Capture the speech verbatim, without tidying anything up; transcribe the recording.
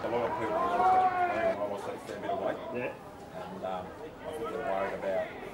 lot of people are also, I think I'm also a fair bit of weight. Yeah. And um, I think they're worried about